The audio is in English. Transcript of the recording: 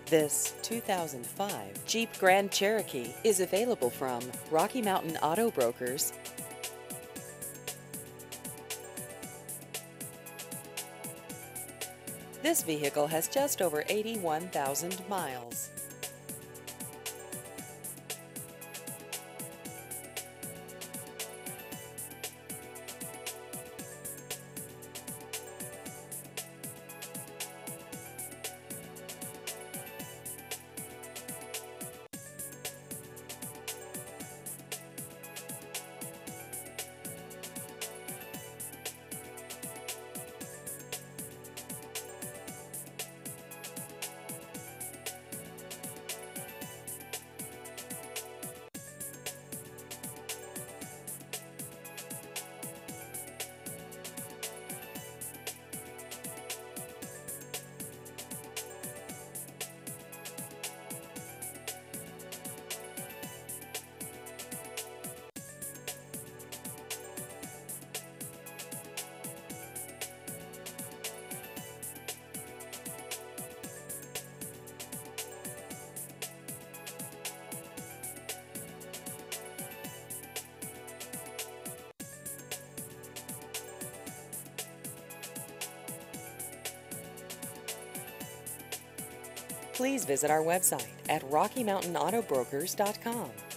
This 2005 Jeep Grand Cherokee is available from Rocky Mountain Auto Brokers. This vehicle has just over 81,000 miles. Please visit our website at RockyMountainAutobrokers.com.